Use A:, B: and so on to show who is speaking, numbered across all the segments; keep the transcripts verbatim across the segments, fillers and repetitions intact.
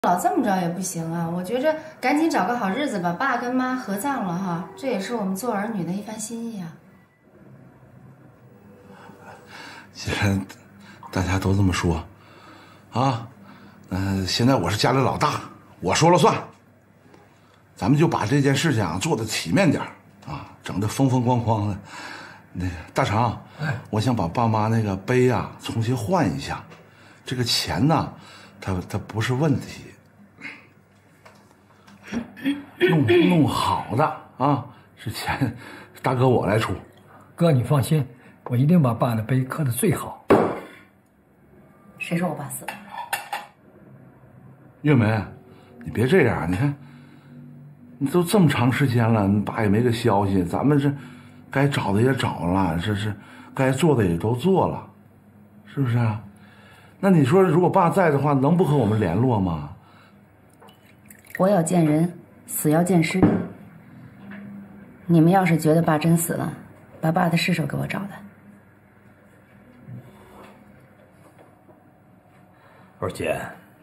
A: 老这么着也不行啊！我觉着赶紧找个好日子把爸跟妈合葬了哈，这也是我们做儿女的一番心意啊。
B: 既然大家都这么说，啊，嗯、呃，现在我是家里老大，我说了算。咱们就把这件事情啊做的体面点啊，整的风风光光的。那个大成，哎，我想把爸妈那个碑啊重新换一下，这个钱呢，它它不是问题。 弄弄好的啊，是钱，大哥我来出。
C: 哥，你放心，我一定把爸的碑刻的最好。
A: 谁说我爸死了？
B: 月梅，你别这样，你看，你都这么长时间了，你爸也没个消息，咱们这该找的也找了，这是该做的也都做了，是不是啊？那你说，如果爸在的话，能不和我们联络吗？
A: 活要见人，死要见尸。你们要是觉得爸真死了，把爸的尸首给我找来。
D: 二姐，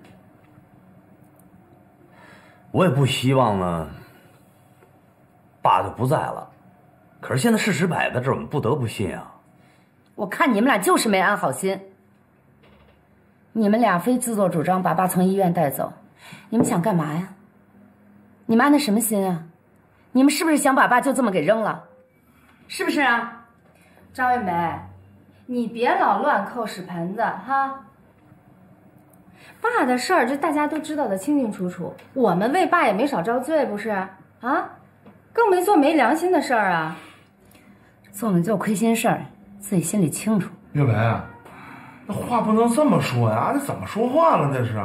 D: 我也不希望呢，爸就不在了。可是现在事实摆在这儿，我们不得不信啊。
A: 我看你们俩就是没安好心。你们俩非自作主张把爸从医院带走，你们想干嘛呀？ 你们安的什么心啊？你们是不是想把爸就这么给扔了？是不是啊？张月梅，你别老乱扣屎盆子哈！爸的事儿，这大家都知道的清清楚楚，我们为爸也没少遭罪，不是啊？更没做没良心的事儿啊！做没做亏心事儿，自己心里清楚。
B: 月梅，那话不能这么说呀！这怎么说话了？这是。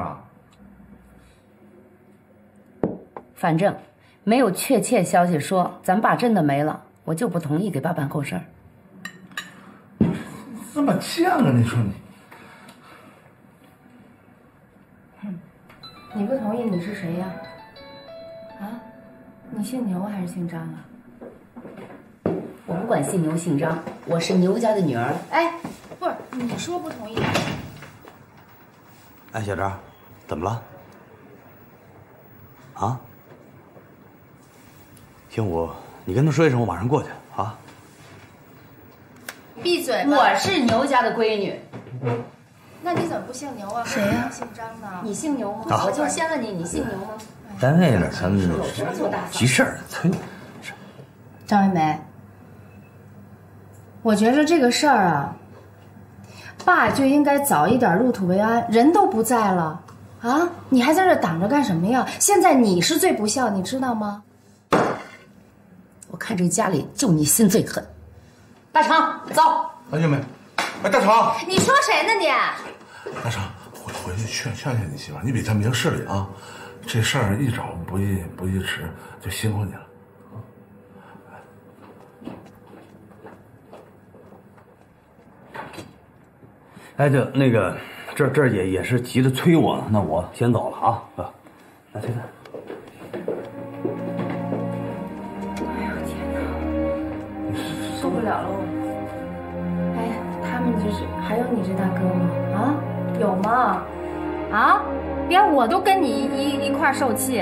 A: 反正没有确切消息说咱爸真的没了，我就不同意给爸办后事儿。
B: 这么犟啊！你说你，
A: 哼，你不同意你是谁呀？啊，你姓牛还是姓张啊？我不管姓牛姓张，我是牛家的女儿。哎，不是，你说不同意？
D: 哎，小张，怎么了？啊？ 行，我你跟他说一声，我马上过去啊。
A: 闭嘴！我是牛家的闺女。那你怎么不姓牛啊？谁呀？姓张呢？你姓牛吗？我就先问你，你姓牛吗？
D: 单位的，咱们急事儿，催我。
A: 张月梅，我觉着这个事儿啊，爸就应该早一点入土为安。人都不在了啊，你还在这挡着干什么呀？现在你是最不孝，你知道吗？ 我看这家里就你心最狠，大成，走。
B: 哎，月梅，哎，大成，
A: 你说谁呢你？
B: 大成，回回去劝劝劝你媳妇，你比她明事理啊。这事儿一早不一不一迟，就辛苦你了。
D: 哎，就那个，这这也也是急着催我呢，那我先走了啊。啊，来，崔子。
A: 受不了了我！哎，他们这是还有你这大哥吗？啊，有吗？啊，连我都跟你一一块受气，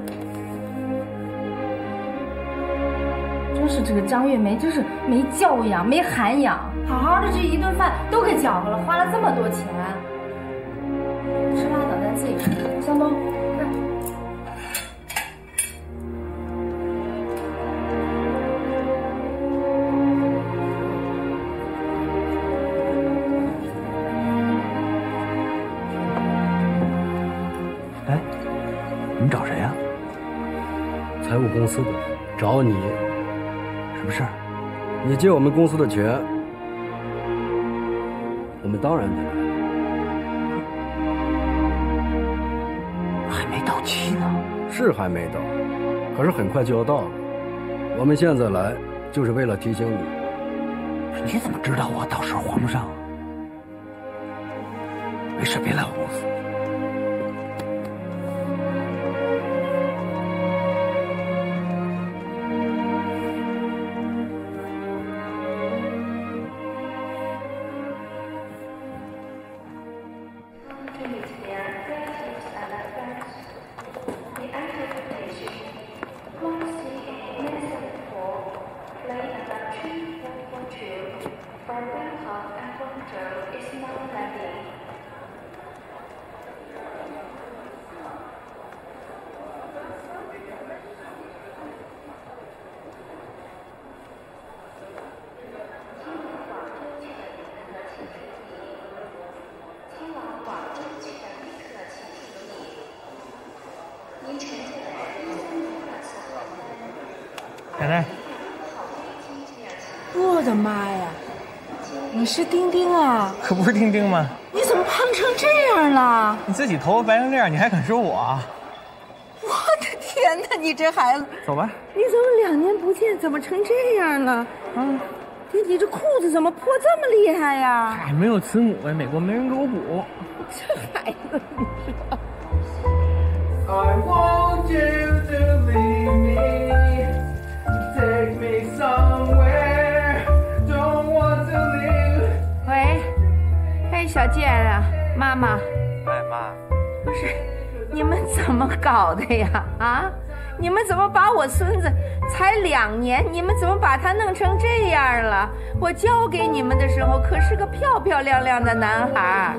A: 真是这个张月梅就是没教养、没涵养，好好的这一顿饭都给搅和了，花了这么多钱，吃拉倒，咱自己吃。向东，快！
D: 你找谁呀？
E: 财务公司的，找你。
D: 什么事儿？
E: 你借我们公司的钱，我们当然得来。
D: 还没到期呢。
E: 是还没到，可是很快就要到了。我们现在来，就是为了提醒你。
D: 你怎么知道我到时候还不上啊？没事，别来我公司。
F: Please, yeah, press at that 奶奶，
G: 我的妈呀！你是丁丁啊？
F: 可不是丁丁吗？
G: 你怎么胖成这样了？
F: 你自己头发白成这样，你还敢说我？
G: 我的天哪！你这孩子，
F: 走吧。
G: 你怎么两年不见，怎么成这样了？啊，你你这裤子怎么破这么厉害呀？
F: 哎，没有慈母呀，美国没人给我补。
G: 这孩子，你说。
H: I want you to leave me, take me somewhere, don't want to leave.
A: 喂，哎，小健啊，妈妈。
I: 哎，妈。
A: 不是，你们怎么搞的呀？啊，你们怎么把我孙子才两年，你们怎么把他弄成这样了？我交给你们的时候可是个漂漂亮亮的男孩，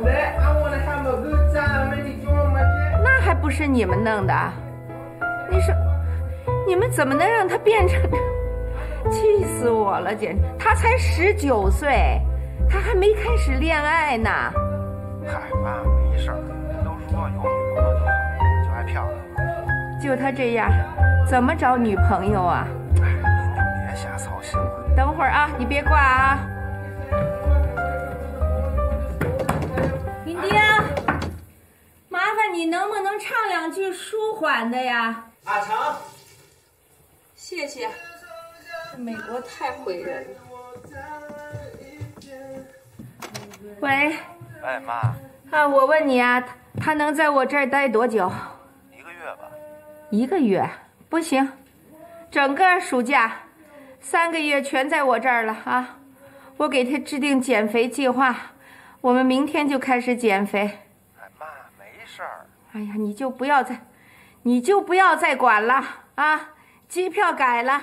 A: 那还不是你们弄的？你说，你们怎么能让他变成？气死我了，简直！他才十九岁，他还没开始恋爱呢。
I: 嗨，妈，没事儿，人都说有女朋友就好，就爱漂亮。
A: 就他这样，怎么找女朋友啊？
I: 哎，您就别瞎操心了。
A: 等会儿啊，你别挂啊。丁丁，麻烦你能不能唱两句舒缓的呀？
H: 阿成，
G: 谢谢。美国太毁人了。
A: 喂。
I: 哎，妈。
A: 啊，我问你啊，他能在我这儿待多久？
I: 一个月吧。
A: 一个月不行，整个暑假，三个月全在我这儿了啊！我给他制定减肥计划，我们明天就开始减肥。
I: 哎，妈，没事儿。
A: 哎呀，你就不要再，你就不要再管了啊！机票改了。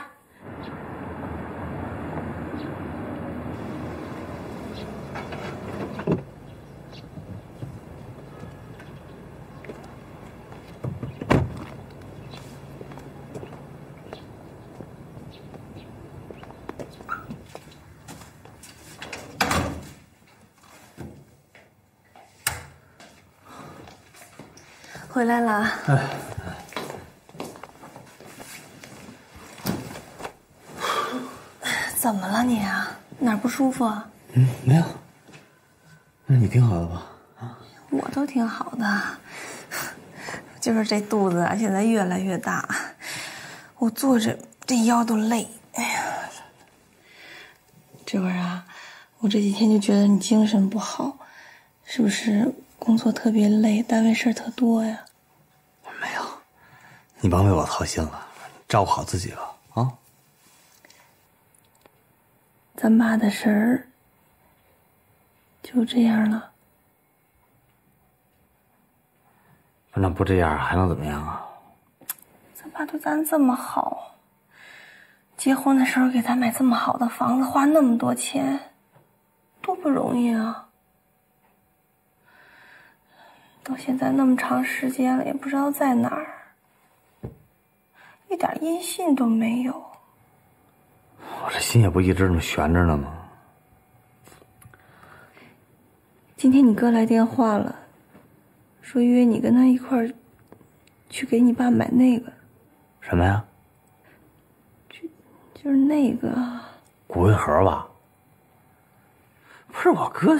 G: 回来了。
D: 哎，
G: 怎么了你啊？哪儿不舒服啊？
D: 嗯，没有。那你挺好的吧？啊，
G: 我都挺好的，就是这肚子啊，现在越来越大，我坐着这腰都累。哎呀，这会儿啊，我这几天就觉得你精神不好，是不是工作特别累，单位事儿特多呀？
D: 没有，你甭为我操心了，照顾好自己吧，啊。
G: 咱爸的事儿就这样了。
D: 那不这样还能怎么样啊？
G: 咱爸对咱这么好，结婚的时候给咱买这么好的房子，花那么多钱，多不容易啊！到现在那么长时间了，也不知道在哪儿，一点音信都没有。
D: 我这心也不一直这么悬着呢吗？
G: 今天你哥来电话了，说约你跟他一块儿去给你爸买那个。
D: 什么呀？
G: 就就是那个
D: 骨灰盒吧？不是我哥，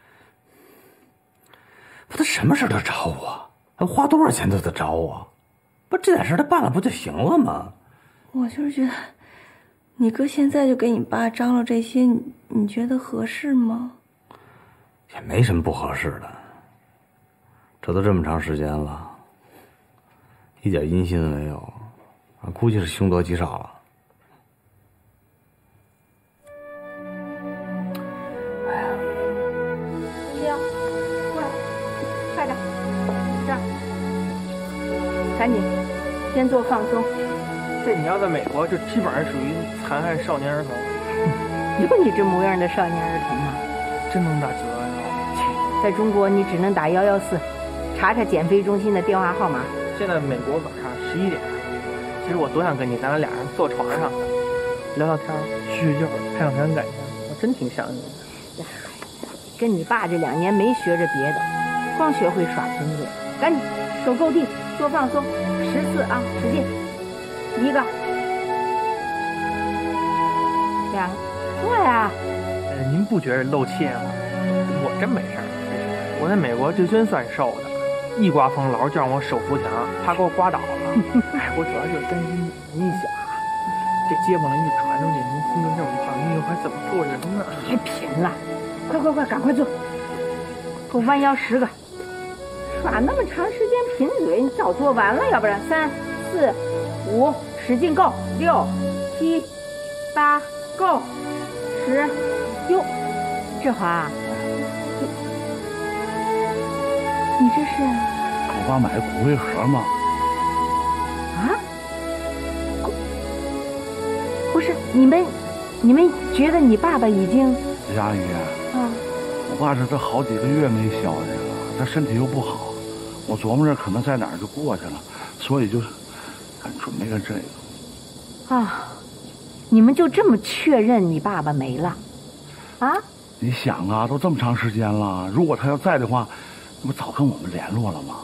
D: 不他什么事都找我，他花多少钱都得找我，不这点事他办了不就行了吗？
G: 我就是觉得，你哥现在就给你爸张罗这些，你你觉得合适吗？
D: 也没什么不合适的，这都这么长时间了，一点音信都没有，估计是凶多吉少了。
A: 哎呀，丁丁，过来，快点，这儿，赶紧，先做放松。
F: 这你要在美国，就基本上属于残害少年儿童。
A: 有你这模样的少年儿童吗？
F: 真能打九幺幺？
A: 在中国，你只能打幺幺四，查查减肥中心的电话号码。
F: 现在美国晚上十一点，其实我多想跟你，咱俩人坐床上聊聊天、叙叙旧、谈谈感情，我真挺想你的。
A: 跟你爸这两年没学着别的，光学会耍尊贵。赶紧手够地，多放松， 十四啊，使劲，一个，两个，对啊。
F: 呃，您不觉得露怯吗？我真没事儿，我在美国就真算瘦的，一刮风老是叫我手扶墙，怕给我刮倒了。哎，我主要就是担心您一想啊，这街坊邻居传出去，您身体这么胖，您以后还怎么做人呢？
A: 别贫了，快快快，赶快做，给我弯腰十个。耍那么长时间贫嘴，你早做完了，要不然三四五，使劲够，六七八够，十，哟，志华，你这是？
B: 我爸买的骨灰盒吗？
A: 啊？不是，你们，你们觉得你爸爸已经？
B: 阿姨，
A: 啊，
B: 我爸这这好几个月没消息了，他身体又不好。我琢磨着可能在哪儿就过去了，所以就是准备个这个。
A: 啊，你们就这么确认你爸爸没了？啊？
B: 你想啊，都这么长时间了，如果他要在的话，那不早跟我们联络了吗？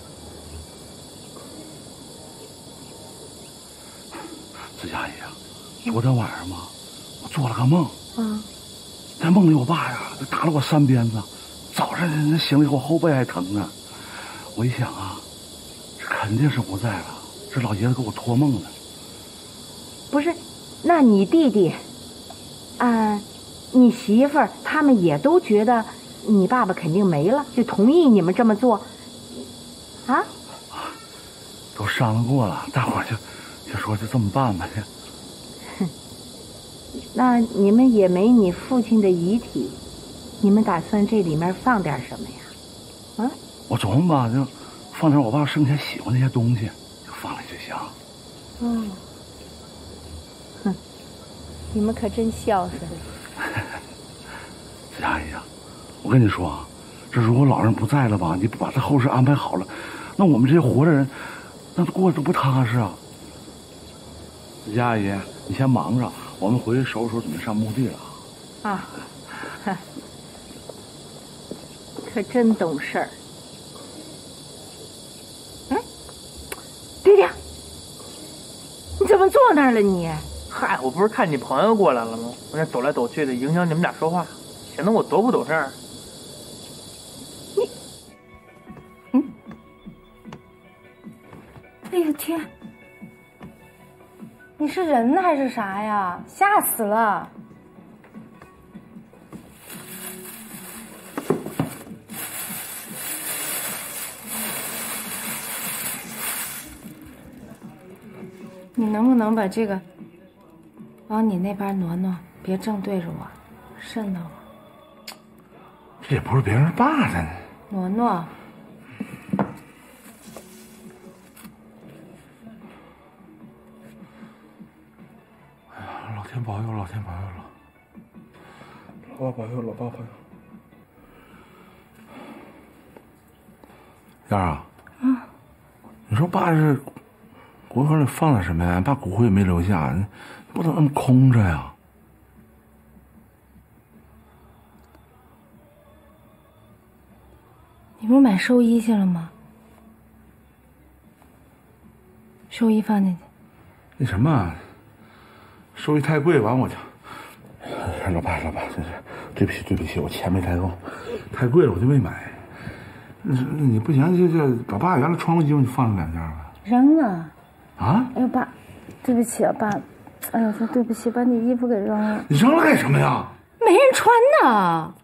B: 子佳姨啊，昨天晚上嘛，我做了个梦，
A: 嗯，
B: 在梦里我爸呀，就打了我三鞭子，早上人醒了以后后背还疼呢。我一想啊，这肯定是不在了，这老爷子给我托梦的。
A: 不是，那你弟弟，啊，你媳妇儿他们也都觉得你爸爸肯定没了，就同意你们这么做，啊？
B: 都商量过了，大伙儿就就说就这么办吧。
A: 哼，那你们也没你父亲的遗体，你们打算这里面放点什么呀？啊？
B: 我琢磨吧，就放点我爸生前喜欢那些东西，就放里就行。
A: 嗯，哼，你们可真孝顺。
B: 子佳姨啊，我跟你说啊，这如果老人不在了吧，你不把他后事安排好了，那我们这些活着人，那过得都不踏实啊。子佳姨，你先忙着，我们回去收拾收拾，准备上墓地了。
A: 啊，哈，可真懂事儿。爹爹，你怎么坐那儿了你？
F: 嗨，我不是看你朋友过来了吗？我这走来走去的，影响你们俩说话，显得我多不懂事儿。
A: 你，嗯，哎呀天，你是人还是啥呀？吓死了！你能不能把这个往你那边挪挪，别正对着我，瘆得我。
B: 这也不是别人爸的。
A: 挪挪。
B: 哎呀，老天保佑，老天保佑了，老爸保佑，老爸保佑。燕儿啊，
A: 嗯，
B: 你说爸是骨灰盒里放了什么呀？把骨灰也没留下，不能那么空着呀。
A: 你不是买寿衣去了吗？寿衣放进去。
B: 那什么，寿衣太贵，完我就，老爸老爸，真是对不起对不起，我钱没带够，太贵了我就没买。那那你不行就就把爸原来穿过衣服你放上两件吧。
A: 扔了。
B: 啊！
A: 哎呦爸，对不起啊爸，哎呦说对不起，把你衣服给扔了。
B: 你扔了干什么呀？
A: 没人穿呢。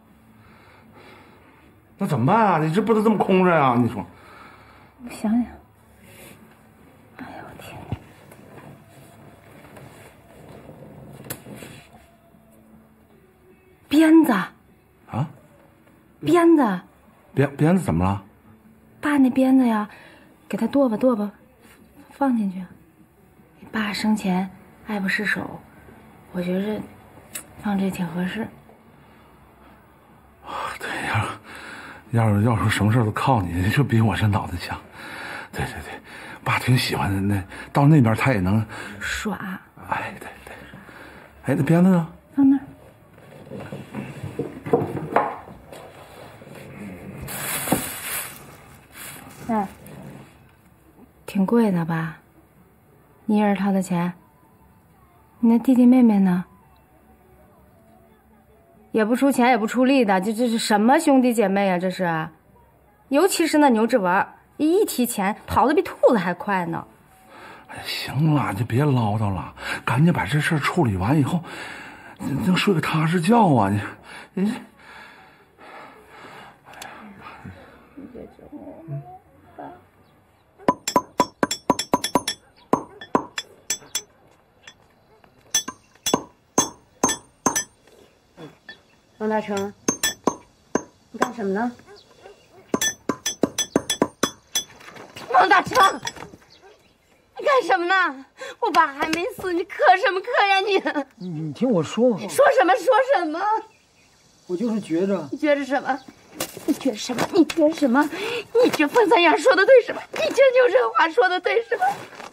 B: 那怎么办啊？你这不能这么空着呀？你说。
A: 我想想。哎呦天！鞭子。
B: 啊？
A: 鞭子。
B: 鞭鞭子怎么了？
A: 爸那鞭子呀，给他剁吧剁吧，放进去。你爸生前爱不释手，我觉着放这挺合适。
B: 对呀。要是要是什么事都靠你，就比我这脑子强。对对对，爸挺喜欢的，那到那边他也能
A: 耍。
B: 哎，对对。哎，那鞭子呢？
A: 放那儿。哎， 挺贵的吧？你一人掏的钱？你那弟弟妹妹呢？也不出钱也不出力的，这这是什么兄弟姐妹啊？这是，尤其是那牛志文，一提钱跑得比兔子还快呢。
B: 哎，行了，就别唠叨了，赶紧把这事儿处理完以后，能睡个踏实觉啊！你，你。
A: 王大成，你干什么呢？王大成，你干什么呢？我爸还没死，你磕什么磕呀你？
C: 你你听我说嘛。
A: 说什么说什么？
C: 我就是觉着。
A: 你觉着什么？你觉着什么？你觉着什么？你这风三样说的对什么？你这牛这话说的对什么？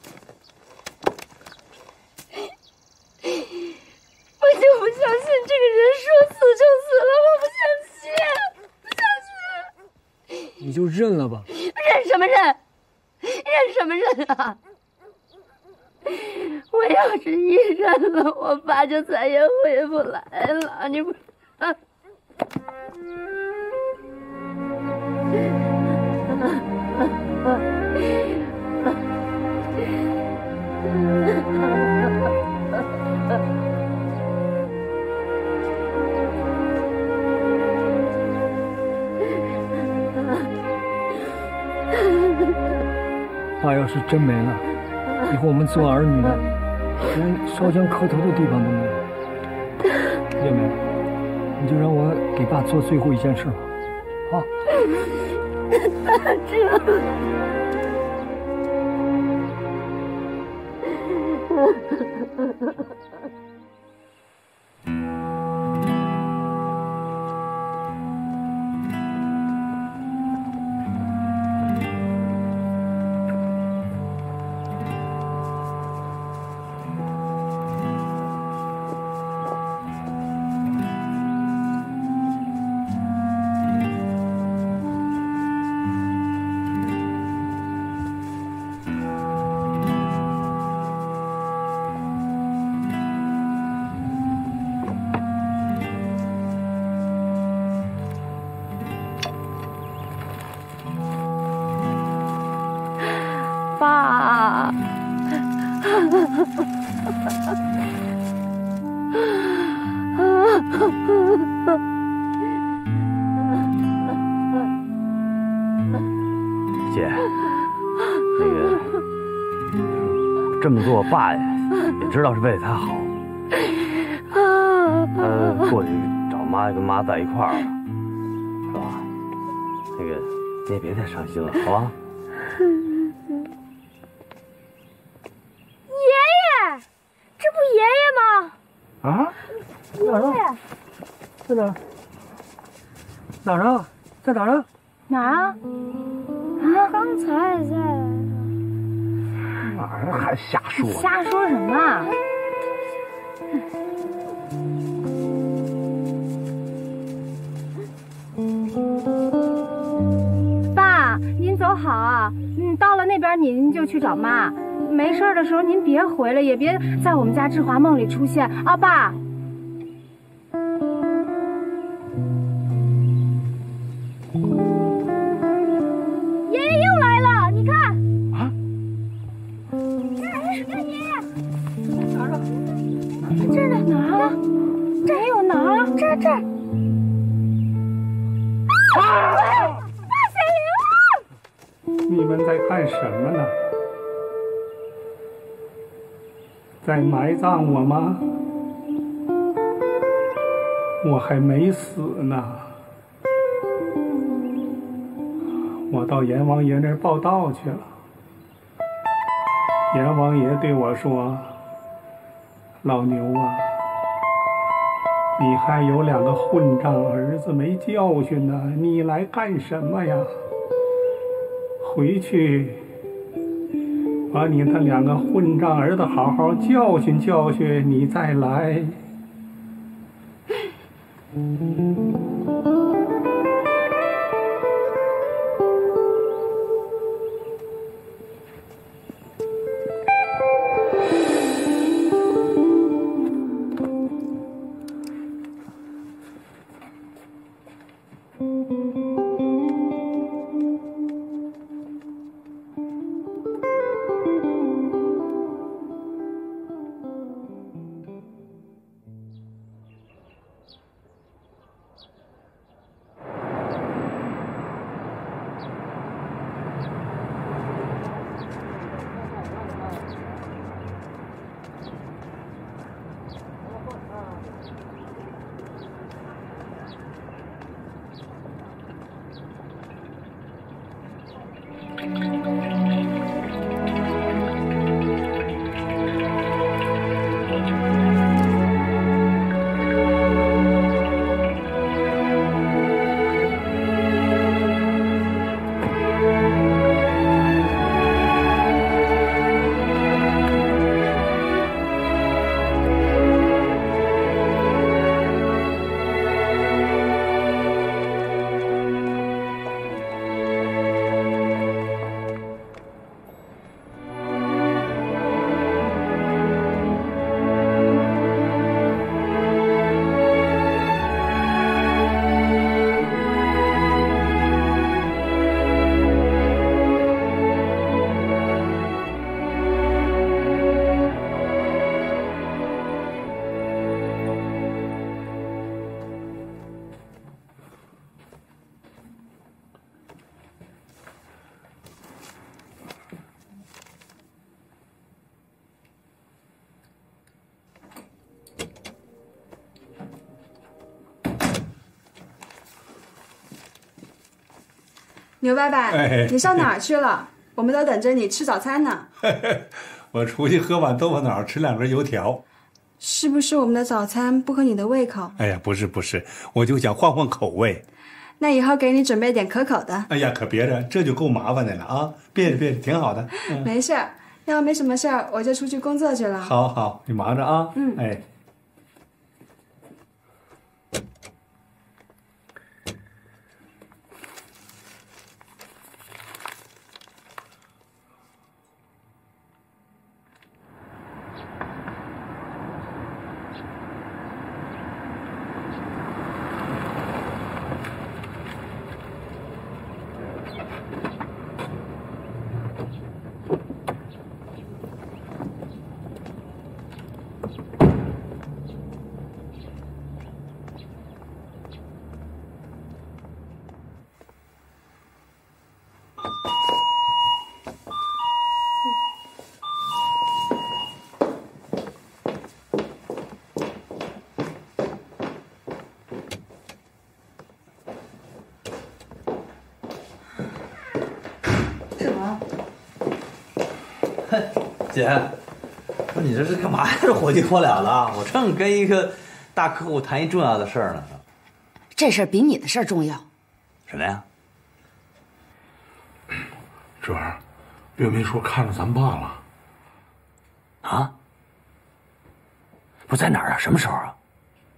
A: 我就不相信这个人说死就死了，我不相信，不相信。
C: 你就认了吧。
A: 认什么认？认什么认啊？我要是一认了，我爸就再也回不来了。你不？啊
C: 爸要是真没了，以后我们做儿女的连烧香磕头的地方都没有。月梅，你就让我给爸做最后一件事吧，啊！
A: 大成。爸，
D: 姐，那个这么做，爸也也知道是为了他好。他过去找妈，跟妈在一块儿了，是吧？那个你也别太伤心了，好吧？
B: 啊？
C: 哪儿啊？在哪儿？哪儿啊？在哪儿啊？
A: 哪儿啊？啊，刚才在
B: 哪儿还瞎说？
A: 瞎说什么啊？爸，您走好啊！嗯，到了那边您就去找妈。没事的时候您别回来，也别在我们家志华梦里出现啊，爸。爷爷又来了，你看。啊？这儿是看爷爷。哪儿啊？这儿呢？哪儿啊？这儿还有哪儿啊？这儿这儿。啊！大显灵！
J: 你们在干什么呢？在埋葬我吗？我还没死呢。我到阎王爷那儿报道去了。阎王爷对我说：“老牛啊，你还有两个混账儿子没教训呢，你来干什么呀？回去把你那两个混账儿子好好教训教训，你再来。”
K: 牛伯伯，
L: 哎
K: 你上哪儿去了？我们都等着你吃早餐呢。
L: 我出去喝碗豆腐脑，吃两根油条。
K: 是不是我们的早餐不合你的胃口？
L: 哎呀，不是不是，我就想换换口味。
K: 那以后给你准备点可口的。
L: 哎呀，可别着，这就够麻烦的了啊！别着别着，挺好的。嗯、
K: 没事儿，要没什么事儿，我就出去工作去了。
L: 好好，你忙着啊。
K: 嗯，
L: 哎。
D: 姐，不是你这是干嘛呀？这火急火燎的啊！我正跟一个大客户谈一重要的事儿呢。
A: 这事儿比你的事儿重要。
D: 什么呀？
B: 这玩意儿，岳梅说看着咱爸了。
D: 啊？不在哪儿啊？什么时候啊？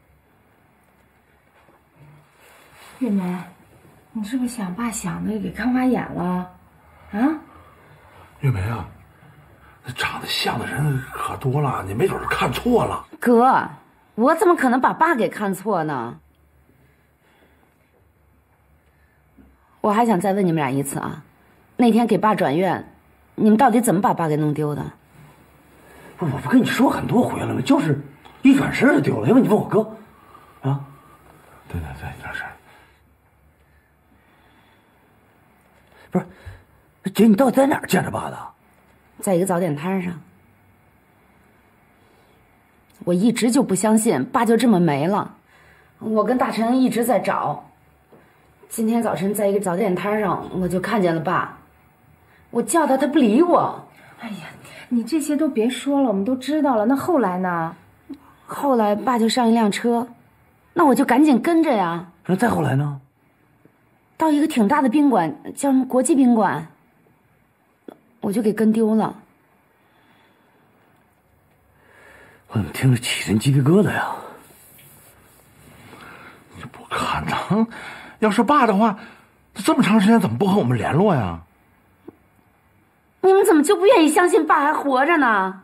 A: 月梅，你是不是想爸想的给看花眼了？啊？
B: 岳梅啊，那长得像的人可多了，你没准是看错了。
A: 哥，我怎么可能把爸给看错呢？我还想再问你们俩一次啊，那天给爸转院，你们到底怎么把爸给弄丢的？
D: 不，我不跟你说很多回了吗？就是一转身就丢了。要不你问我哥，啊？
B: 对对对，这事儿。
D: 不是，姐，你到底在哪儿见着爸的？
A: 在一个早点摊上。我一直就不相信爸就这么没了，我跟大陈一直在找。今天早晨在一个早点摊上，我就看见了爸，我叫他，他不理我。
M: 哎呀，你这些都别说了，我们都知道了。那后来呢？
A: 后来爸就上一辆车，那我就赶紧跟着呀。
D: 那再后来呢？
A: 到一个挺大的宾馆，叫什么国际宾馆，我就给跟丢了。
D: 我怎么听着起身鸡皮疙瘩呀？
B: 你不可能！要是爸的话，这么长时间怎么不和我们联络呀？
A: 你们怎么就不愿意相信爸还活着呢？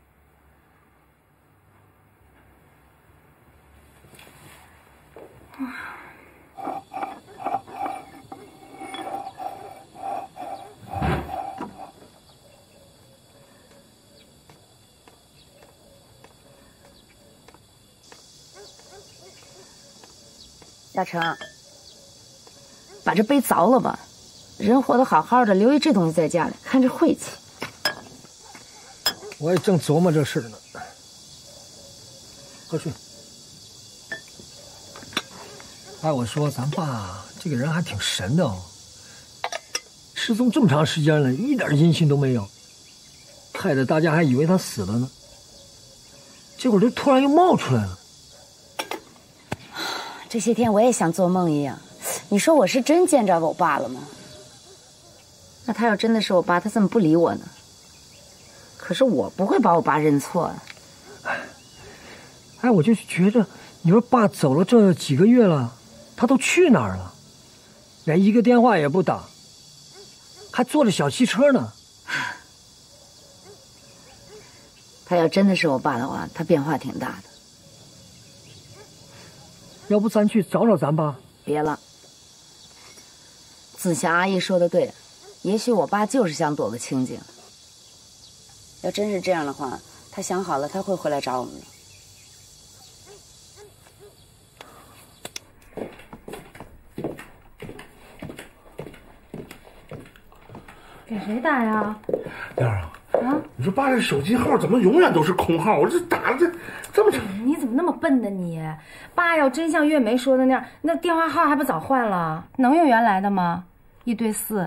A: 大成，把这杯凿了吧，人活得好好的，留一这东西在家里，看着晦气。
C: 我也正琢磨这事呢。喝水。哎，我说咱爸这个人还挺神的哦， 失踪这么长时间了，一点音信都没有，害得大家还以为他死了呢。结果这突然又冒出来了。
A: 这些天我也像做梦一样，你说我是真见着我爸了吗？那他要真的是我爸，他怎么不理我呢？可是我不会把我爸认错啊。
C: 哎，我就觉着，你说爸走了这几个月了，他都去哪儿了？连一个电话也不打，还坐着小汽车呢。
A: 他要真的是我爸的话，他变化挺大的。
C: 要不咱去找找咱爸？
A: 别了，子祥阿姨说的对，也许我爸就是想躲个清静。要真是这样的话，他想好了，他会回来找我们的。
M: 给谁打呀？
B: 燕儿啊，
M: 啊，
B: 你说爸这手机号怎么永远都是空号？我这打了这这么长，
M: 你怎么那么笨呢你？爸要真像月梅说的那样，那电话号还不早换了？能用原来的吗？一对四。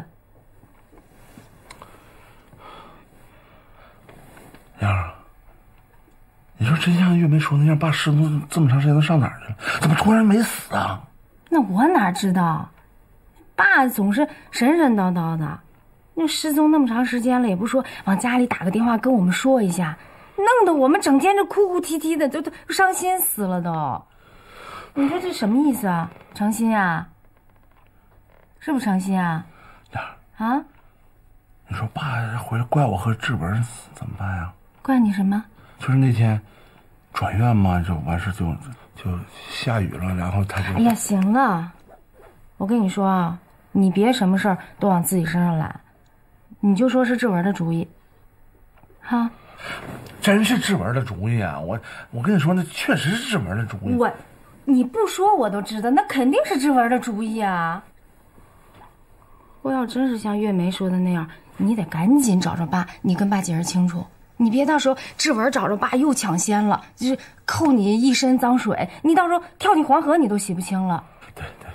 B: 燕儿，你说真像月梅说那样，爸失踪这么长时间都上哪儿去了？怎么突然没死啊？
M: 那我哪知道？爸总是神神叨叨的。那失踪那么长时间了，也不说往家里打个电话跟我们说一下，弄得我们整天就哭哭啼啼的，都都伤心死了都。你说这什么意思啊？诚心啊？是不是诚心啊？啊？
B: 你说爸回来怪我和志文怎么办呀？
M: 怪你什么？
B: 就是那天转院嘛，就完事就就下雨了，然后他就……
M: 哎呀，行了，我跟你说啊，你别什么事儿都往自己身上揽。你就说是志文的主意，哈？
B: 真是志文的主意啊！我我跟你说，那确实是志文的主意。
M: 我，你不说我都知道，那肯定是志文的主意啊！我要真是像月梅说的那样，你得赶紧找着爸，你跟爸解释清楚，你别到时候志文找着爸又抢先了，就是扣你一身脏水，你到时候跳进黄河你都洗不清了。
B: 对对。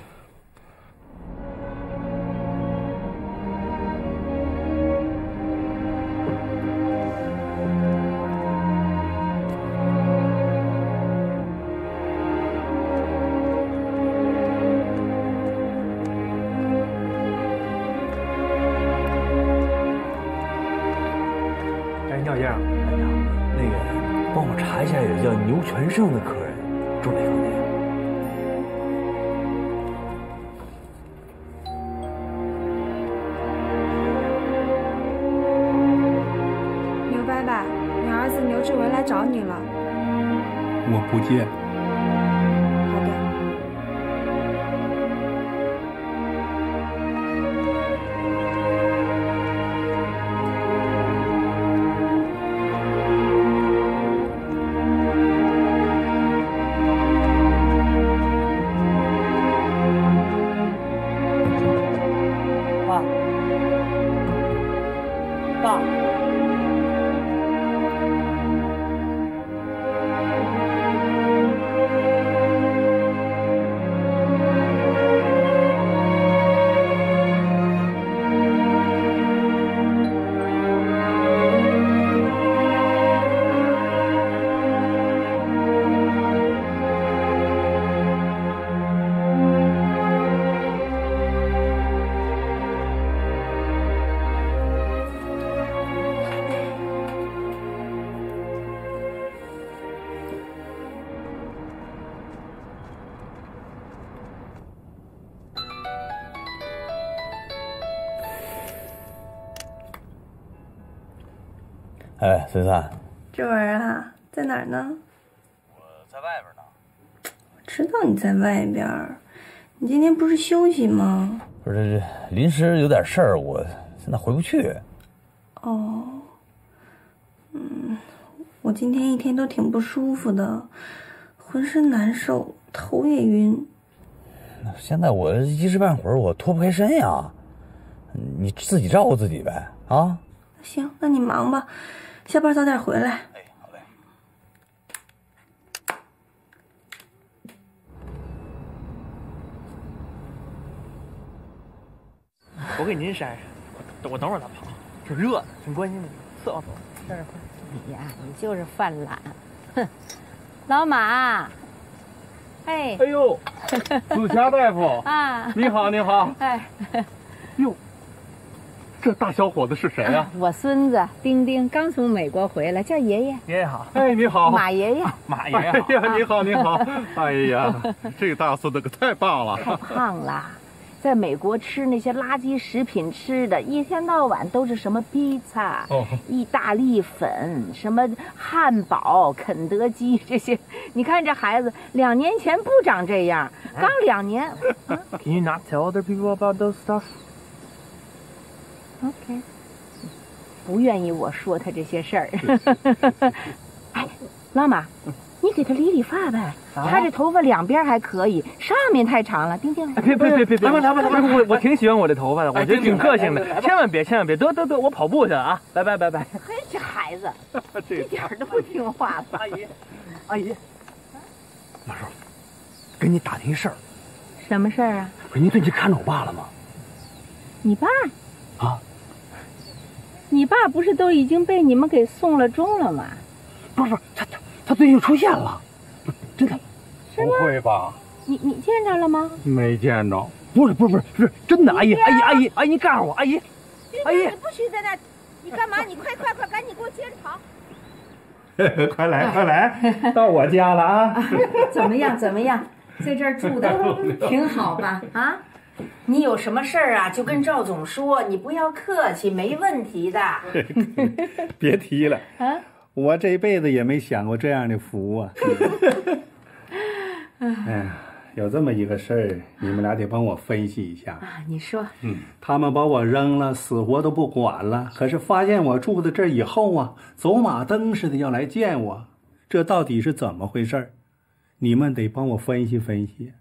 D: 牛全胜的客人住哪房间？
K: 牛伯伯，你儿子牛志文来找你了。
L: 我不接。
K: 好的。
D: 哎，森森，
G: 志文啊，在哪儿呢？
D: 我在外边呢。
G: 我知道你在外边，你今天不是休息吗？
D: 不是，这临时有点事儿，我现在回不去。
G: 哦，嗯，我今天一天都挺不舒服的，浑身难受，头也晕。
D: 现在我一时半会儿我脱不开身呀，你自己照顾自己呗，啊？
G: 行，那你忙吧。下班早点回来。
D: 哎，好嘞。
F: 我给您扇扇。 我等会儿再跑，这热的，挺关心的，伺候伺候，待会儿。
A: 你呀，你就是犯懒，哼！老马，哎，
J: 哎呦，子霞大夫
A: 啊，
J: 你好，你好，
A: 哎，
J: 哟，这大小伙子是谁啊？
A: 我孙子丁丁刚从美国回来，叫爷爷。
F: 爷爷好。
J: 哎，你好，
A: 马爷爷。
F: 马爷爷好。
J: 哎呀，你好，你好。哎呀，这个大孙子可太棒了。
A: 太胖了，在美国吃那些垃圾食品吃的，一天到晚都是什么披萨、
J: 哦、
A: 意大利粉、什么汉堡、肯德基这些。你看这孩子，两年前不长这样，刚两年。
F: Can you not tell other people about those stuff?
A: OK， 不愿意我说他这些事儿。哎，老马，你给他理理发呗。啊、他这头发两边还可以，上面太长了。丁丁，
F: 哎，别别别别别！来吧来吧来吧！我我挺喜欢我这头发的，我觉得挺个性的。千万别千万别！得得得，我跑步去了啊！拜拜拜拜。
A: 嘿，这孩子一点都不听话。
F: 阿姨，阿姨，老叔，跟你打听一事儿。
A: 什么事儿啊？
F: 不是，您最近看着我爸了吗？
A: 你爸？
F: 啊。
A: 你爸不是都已经被你们给送了终了吗？
F: 不是不是，他他他最近出现了，真的。
A: 是吗？
J: 不会吧？
A: 你你见着了吗？
J: 没见着。
F: 不是不是不是不是真的，阿姨阿姨阿姨阿姨，你告诉我，阿姨，阿姨，
A: 你不许在那，你干嘛？你快快快，赶紧给我接着跑！
J: 快来快来，到我家了啊！
A: 怎么样怎么样？在这儿住的挺好吧？啊？你有什么事儿啊，就跟赵总说，你不要客气，没问题的。
L: 别提了，啊，我这辈子也没享过这样的福啊！哎呀，有这么一个事儿，你们俩得帮我分析一下
A: 啊。你说，
L: 嗯，他们把我扔了，死活都不管了，可是发现我住在这儿以后啊，走马灯似的要来见我，这到底是怎么回事？你们得帮我分析分析。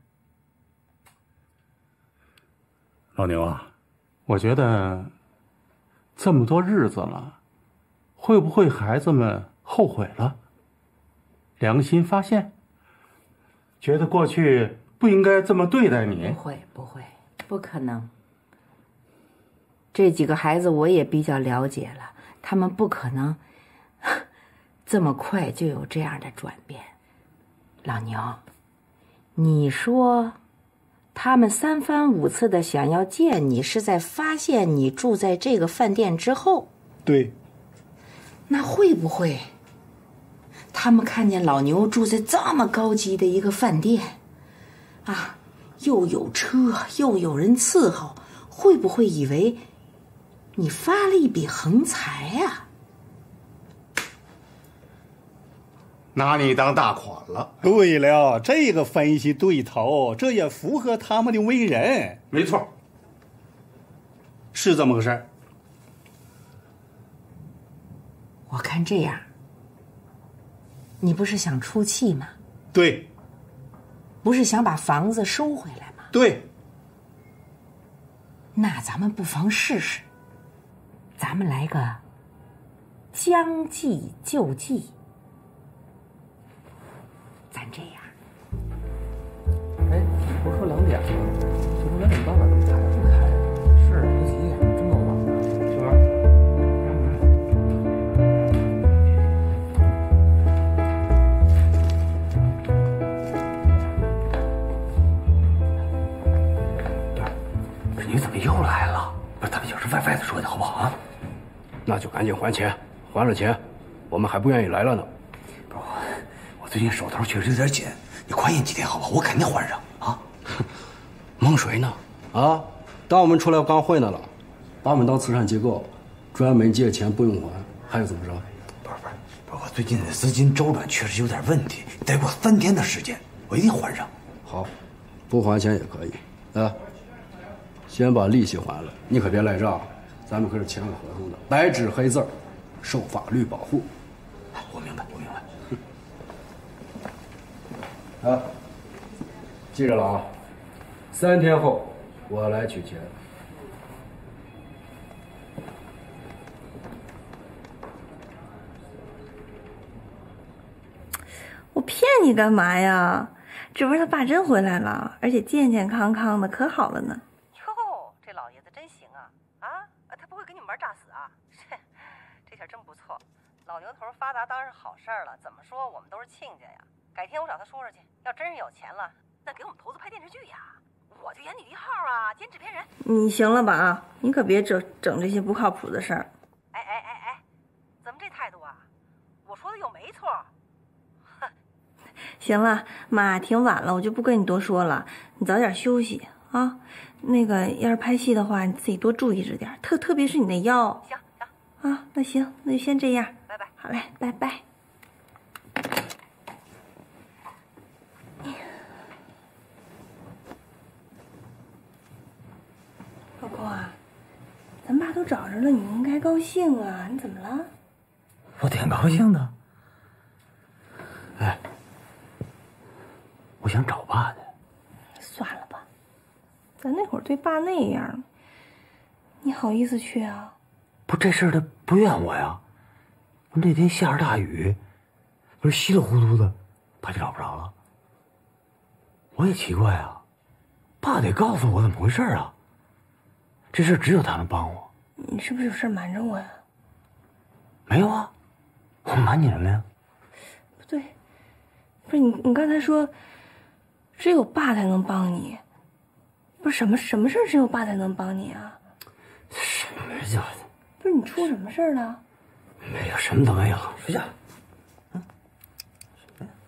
J: 老牛啊，我觉得这么多日子了，会不会孩子们后悔了，良心发现，觉得过去不应该这么对待你？
A: 不会不会，不可能。这几个孩子我也比较了解了，他们不可能这么快就有这样的转变。老牛，你说他们三番五次的想要见你，是在发现你住在这个饭店之后？
L: 对。
A: 那会不会他们看见老牛住在这么高级的一个饭店啊，又有车又有人伺候，会不会以为你发了一笔横财啊？
L: 拿你当大款了。对了，这个分析对头，这也符合他们的为人。
J: 没错，
L: 是这么个事儿。
A: 我看这样，你不是想出气吗？
L: 对。
A: 不是想把房子收回来吗？
L: 对。
A: 那咱们不妨试试，咱们来个将计就计。咱这样，
F: 哎，不是说两点吗？这不两点半了，怎么还不开？是，别急，这么晚了，是吧？不是，你怎么又来了？不是，咱们有事外外的说的好不好啊？
E: 那就赶紧还钱，还了钱，我们还不愿意来了呢。
N: 最近手头确实有点紧，你宽限几天好不好？我肯定还上啊！
E: 蒙谁呢？啊，当我们出来刚混的了，把我们当慈善机构，专门借钱不用还，还有怎么着？
N: 不是不是不是，我最近的资金周转确实有点问题，得给我三天的时间，我一定还上。
E: 好，不还钱也可以，啊，先把利息还了，你可别赖账，咱们可是签了合同的，白纸黑字，受法律保护。
N: 我明白，我明白。
E: 啊，记着了啊！三天后我来取钱。
G: 我骗你干嘛呀？这不是他爸真回来了，而且健健康康的，可好了呢。
A: 哟，这老爷子真行啊！啊，他不会跟你
O: 不错。老牛头发达当然是好事儿了，怎么说我们都是亲家呀。改天我找他说说去，要真是有钱了，那给我们投资拍电视剧呀，我就演女一号啊，兼制片人。
G: 你行了吧啊？你可别整整这些不靠谱的事儿。
O: 哎哎哎哎，怎么这态度啊？我说的又没错。
G: 行了，妈，挺晚了，我就不跟你多说了，你早点休息啊。那个，要是拍戏的话，你自己多注意着点，特特别是你那腰。
O: 行
G: 行啊，那行，那就先这样，
O: 拜拜。
G: 好嘞，拜拜。老公啊，咱爸都找着了，你应该高兴啊！你怎么了？
D: 我挺高兴的。哎，我想找爸的。
G: 算了吧，咱那会儿对爸那样，你好意思去啊？
D: 不，这事儿他不怨我呀。我那天下着大雨，不是稀里糊涂的，爸就找不着了。我也奇怪啊，爸得告诉我怎么回事啊。这事只有他能帮我。
G: 你是不是有事瞒着我呀？
D: 没有啊，我瞒你什么呀？
G: 不对，不是你，你刚才说只有爸才能帮你，不是什么什么事儿只有爸才能帮你啊？
D: 什么叫？
G: 不是你出什么事儿了？
D: 没有，什么都没有。睡觉。嗯。什么呀？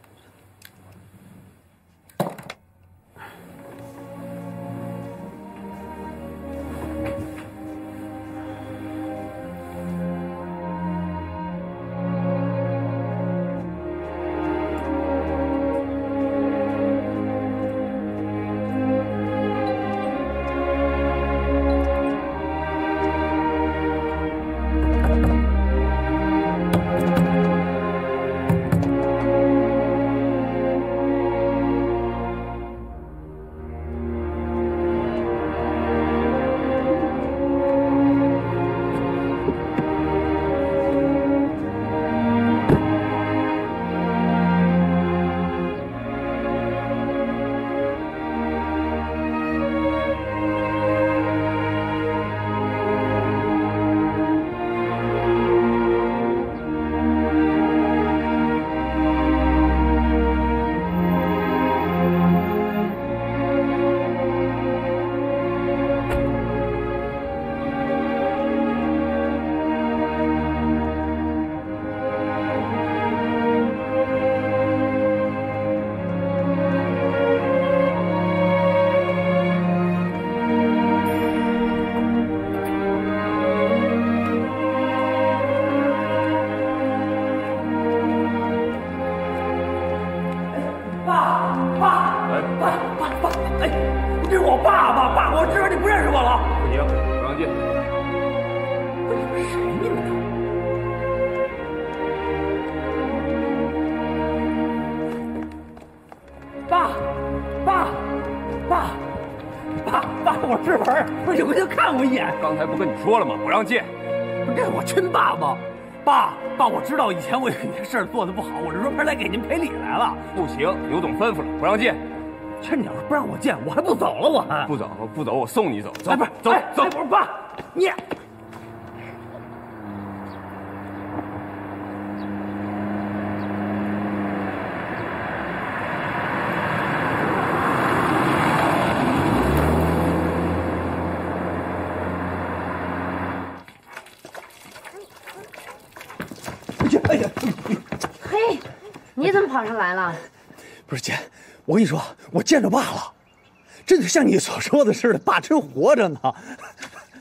P: 刚才不跟你说了吗？不让见。
Q: 不，这是我亲爸爸。爸爸，我知道以前我有些事儿做的不好，我是专门来给您赔礼来了。
P: 不行，刘总吩咐了，不让见。
Q: 这你要是不让我见，我还不走了，我还
P: 不走，不走，我送你走。走，
Q: 哎、不是，
P: 走，
Q: 哎、
P: 走。
Q: 哎、不是，爸，你。
M: 哎呀，嘿，你怎么跑上来了？
Q: 不是姐，我跟你说，我见着爸了，真的像你所说的似的，爸真活着呢。